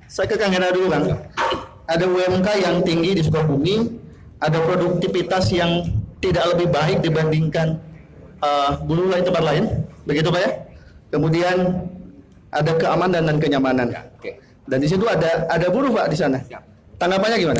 Saya ke Kang Hera dulu, Kang. Ada UMK yang tinggi di Sukabumi, ada produktivitas yang tidak lebih baik dibandingkan bulu lain tempat lain, begitu Pak ya? Kemudian ada keamanan dan kenyamanan. Dan di situ ada buruh Pak di sana. Tanggapannya gimana?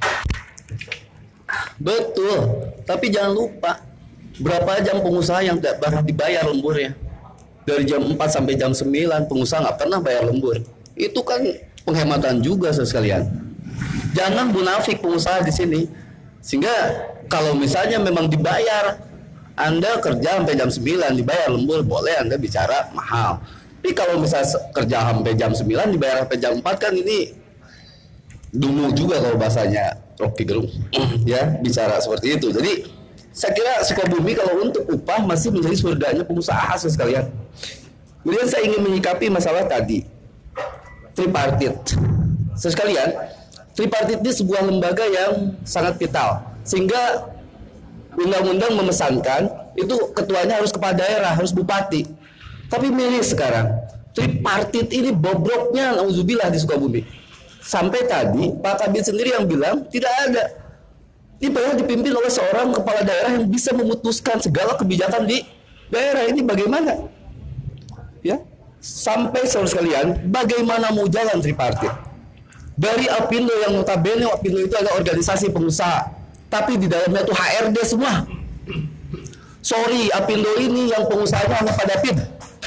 Betul, tapi jangan lupa berapa jam pengusaha yang tidak pernah dibayar lemburnya. Dari jam 4 sampai jam 9 pengusaha nggak pernah bayar lembur. Itu kan penghematan juga sekalian. Jangan munafik pengusaha di sini. Sehingga kalau misalnya memang dibayar, Anda kerja sampai jam 9 dibayar lembur, boleh Anda bicara mahal. Tapi kalau misalnya kerja sampai jam 9 dibayar sampai jam 4 kan ini dungu juga kalau bahasanya Rocky Gerung. Ya, bicara seperti itu. Jadi saya kira Sukabumi kalau untuk upah masih menjadi surganya pengusaha sekalian. Kemudian saya ingin menyikapi masalah tadi tripartit. Sekalian, tripartit ini sebuah lembaga yang sangat vital. Sehingga undang-undang memesankan itu ketuanya harus kepala daerah, harus bupati. Tapi miris sekarang, tripartit ini bobroknya nauzubillah di Sukabumi. Sampai tadi Pak Kabit sendiri yang bilang tidak ada. Ini pernah dipimpin oleh seorang kepala daerah yang bisa memutuskan segala kebijakan di daerah ini bagaimana? Ya, sampai saudara sekalian, bagaimana mau jalan tripartit? Dari Apindo yang notabene Apindo itu adalah organisasi pengusaha, tapi di dalamnya itu HRD semua. Sorry, Apindo ini yang pengusahanya hanya Pak David.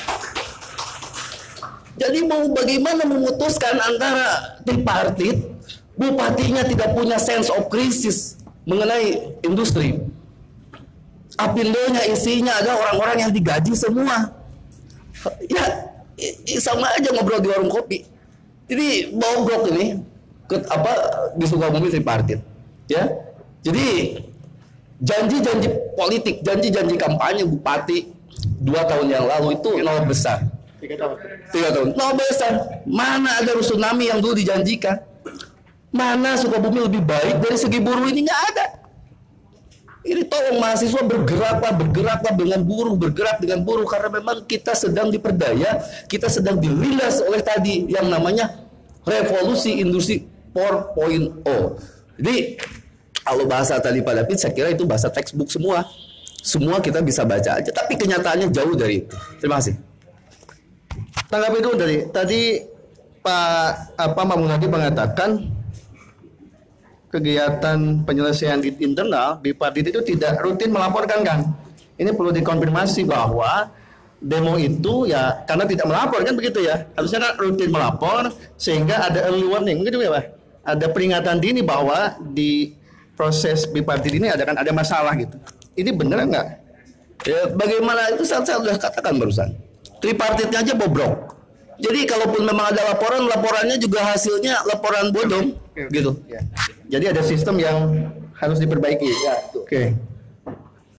Jadi mau bagaimana memutuskan antara tripartit, bupatinya tidak punya sense of crisis mengenai industri. Apindonya isinya ada orang-orang yang digaji semua. Ya, sama aja ngobrol di warung kopi. Jadi bobrok ini di Sukabumi tripartit. Ya. Jadi janji-janji politik, janji-janji kampanye bupati 2 tahun yang lalu itu nol besar. 3 tahun. Nol besar. Mana ada tsunami yang dulu dijanjikan? Mana Sukabumi lebih baik dari segi buruh ini? Nggak ada. Ini tolong mahasiswa bergeraklah dengan buruh, bergerak dengan buruh karena memang kita sedang diperdaya, kita sedang dilindas oleh tadi yang namanya revolusi industri 4.0. Jadi kalau bahasa tadi Pak David, saya kira itu bahasa textbook semua. Semua kita bisa baca aja, tapi kenyataannya jauh dari itu. Terima kasih. Tanggapi dulu dari tadi Pak Munadi mengatakan kegiatan penyelesaian di internal bipartit itu tidak rutin melaporkan, kan? Ini perlu dikonfirmasi bahwa demo itu ya karena tidak melapor kan begitu ya, harusnya kan rutin melapor sehingga ada early warning begitu ya Pak, ada peringatan dini bahwa di proses bipartit ini ada masalah gitu. Ini benar nggak? Ya, bagaimana itu saya sudah katakan barusan, tripartitnya aja bobrok. Jadi kalaupun memang ada laporannya juga hasilnya laporan bodong gitu. Ya. Jadi ada sistem yang harus diperbaiki. Ya, Oke.